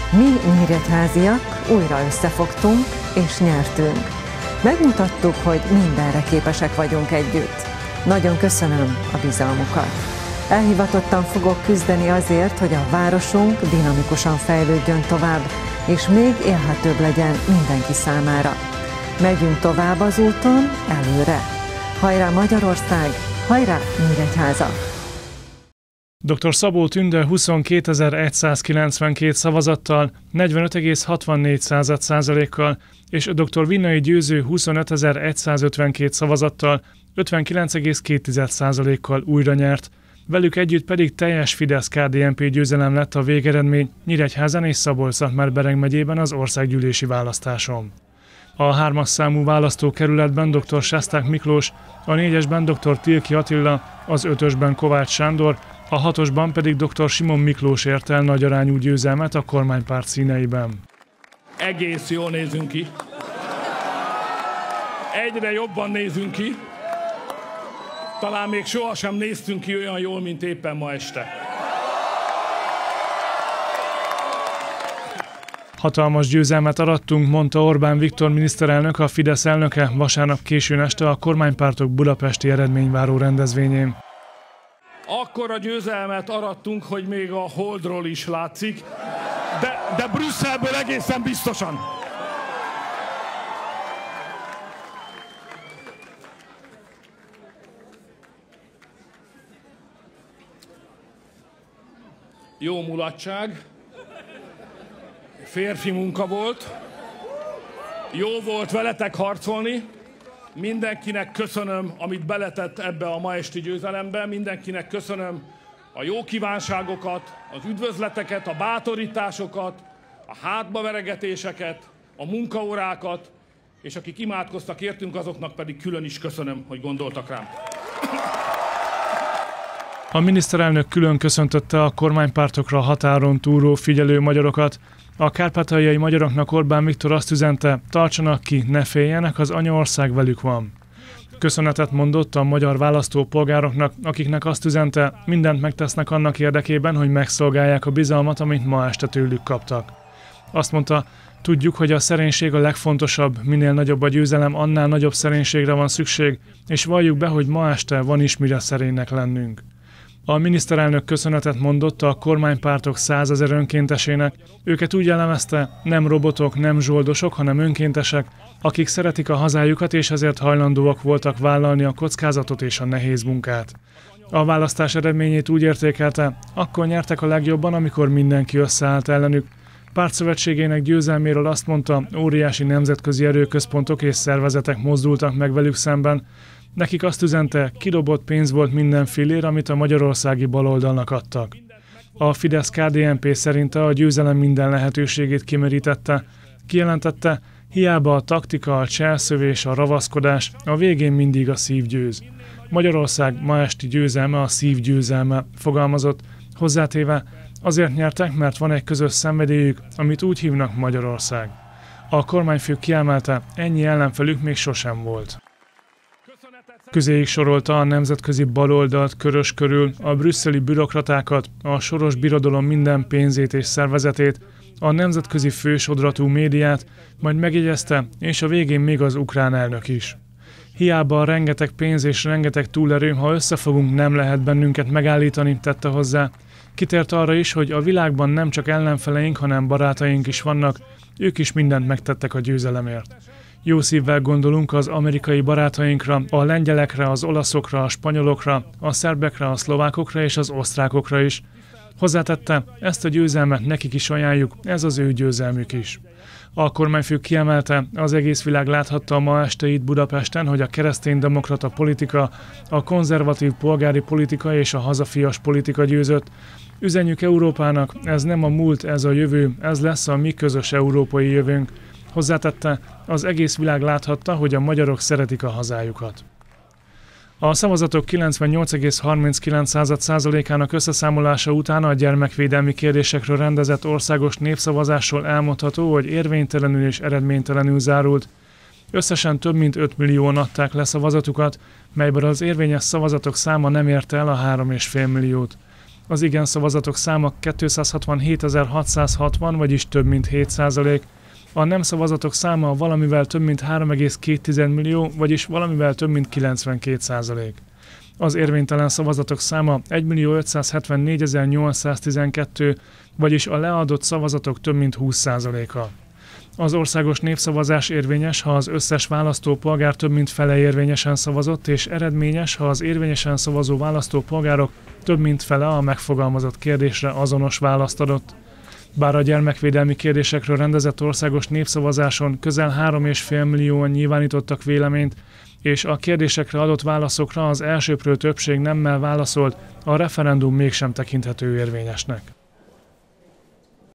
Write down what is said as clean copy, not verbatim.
Mi nyíregyháziak újra összefogtunk és nyertünk. Megmutattuk, hogy mindenre képesek vagyunk együtt. Nagyon köszönöm a bizalmukat. Elhivatottan fogok küzdeni azért, hogy a városunk dinamikusan fejlődjön tovább, és még élhetőbb legyen mindenki számára. Megyünk tovább az úton, előre. Hajrá Magyarország, hajrá Nyíregyháza! Dr. Szabó Tünde 22.192 szavazattal, 45,64%-kal, és dr. Vinnai Győző 25.152 szavazattal, 59,2%-kal újra nyert. Velük együtt pedig teljes Fidesz-KDNP győzelem lett a végeredmény Nyíregyházán és Szabolcs-Szatmár-Bereg megyében az országgyűlési választáson. A 3-as számú választókerületben dr. Sesták Miklós, a 4-esben dr. Tilki Attila, az 5-ösben Kovács Sándor, a 6-osban pedig dr. Simon Miklós ért el nagyarányú győzelmet a kormánypárt színeiben. Egész jól nézünk ki. Egyre jobban nézünk ki. Talán még sohasem néztünk ki olyan jól, mint éppen ma este. Hatalmas győzelmet arattunk, mondta Orbán Viktor miniszterelnök, a Fidesz elnöke vasárnap későn este a kormánypártok budapesti eredményváró rendezvényén. Akkora győzelmet arattunk, hogy még a Holdról is látszik, de Brüsszelből egészen biztosan. Jó mulatság, férfi munka volt, jó volt veletek harcolni, mindenkinek köszönöm, amit beletett ebbe a ma esti győzelembe, mindenkinek köszönöm a jó kívánságokat, az üdvözleteket, a bátorításokat, a hátbaveregetéseket, a munkaórákat, és akik imádkoztak értünk, azoknak pedig külön is köszönöm, hogy gondoltak rám. A miniszterelnök külön köszöntötte a kormánypártokra határon túló figyelő magyarokat. A kárpátaljai magyaroknak Orbán Viktor azt üzente, tartsanak ki, ne féljenek, az anyaország velük van. Köszönetet mondott a magyar választópolgároknak, akiknek azt üzente, mindent megtesznek annak érdekében, hogy megszolgálják a bizalmat, amit ma este tőlük kaptak. Azt mondta, tudjuk, hogy a szerénység a legfontosabb, minél nagyobb a győzelem, annál nagyobb szerénységre van szükség, és valljuk be, hogy ma este van is mire szerénynek lennünk. A miniszterelnök köszönetet mondott a kormánypártok 100 000 önkéntesének. Őket úgy elemezte, nem robotok, nem zsoldosok, hanem önkéntesek, akik szeretik a hazájukat és ezért hajlandóak voltak vállalni a kockázatot és a nehéz munkát. A választás eredményét úgy értékelte, akkor nyertek a legjobban, amikor mindenki összeállt ellenük. Pártszövetségének győzelméről azt mondta, óriási nemzetközi erőközpontok és szervezetek mozdultak meg velük szemben. Nekik azt üzente, kidobott pénz volt minden fillér, amit a magyarországi baloldalnak adtak. A Fidesz-KDNP szerinte a győzelem minden lehetőségét kimerítette. Kijelentette, hiába a taktika, a cselszövés, a ravaszkodás, a végén mindig a szív győz. Magyarország ma esti győzelme a szív győzelme, fogalmazott, hozzátéve, azért nyertek, mert van egy közös szenvedélyük, amit úgy hívnak Magyarország. A kormányfő kiemelte, ennyi ellenfelük még sosem volt. Közéig sorolta a nemzetközi baloldalt körös körül, a brüsszeli bürokratákat, a Soros Birodalom minden pénzét és szervezetét, a nemzetközi fősodratú médiát, majd megjegyezte, és a végén még az ukrán elnök is. Hiába a rengeteg pénz és rengeteg túlerő, ha összefogunk, nem lehet bennünket megállítani, tette hozzá. Kitért arra is, hogy a világban nem csak ellenfeleink, hanem barátaink is vannak, ők is mindent megtettek a győzelemért. Jó szívvel gondolunk az amerikai barátainkra, a lengyelekre, az olaszokra, a spanyolokra, a szerbekre, a szlovákokra és az osztrákokra is. Hozzátette, ezt a győzelmet nekik is ajánljuk, ez az ő győzelmük is. A kormányfő kiemelte, az egész világ láthatta ma este itt Budapesten, hogy a kereszténydemokrata politika, a konzervatív polgári politika és a hazafias politika győzött. Üzenjük Európának, ez nem a múlt, ez a jövő, ez lesz a mi közös európai jövőnk. Hozzátette, az egész világ láthatta, hogy a magyarok szeretik a hazájukat. A szavazatok 98,39%-ának összeszámolása után a gyermekvédelmi kérdésekről rendezett országos népszavazásról elmondható, hogy érvénytelenül és eredménytelenül zárult. Összesen több mint 5 millióan adták le szavazatukat, melyből az érvényes szavazatok száma nem érte el a 3,5 milliót. Az igen szavazatok száma 267.660, vagyis több mint 7%. A nem szavazatok száma valamivel több mint 3,2 millió, vagyis valamivel több mint 92%. Az érvénytelen szavazatok száma 1.574.812, vagyis a leadott szavazatok több mint 20%-a. Az országos népszavazás érvényes, ha az összes választópolgár több mint fele érvényesen szavazott, és eredményes, ha az érvényesen szavazó választópolgárok több mint fele a megfogalmazott kérdésre azonos választ adott. Bár a gyermekvédelmi kérdésekről rendezett országos népszavazáson közel 3,5 millióan nyilvánítottak véleményt, és a kérdésekre adott válaszokra az elsöprő többség nemmel válaszolt, a referendum mégsem tekinthető érvényesnek.